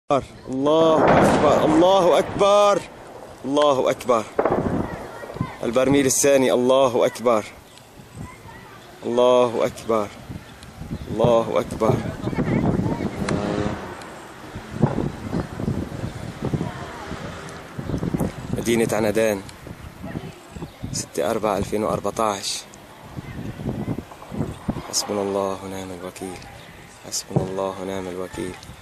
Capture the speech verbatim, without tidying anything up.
الله أكبر الله أكبر الله أكبر. البرميل الثاني. الله أكبر الله أكبر الله أكبر. مدينة عنادان ستة أربعة ألفين وأربعطعش. حسبنا الله ونعم الوكيل. حسبنا الله ونعم الوكيل.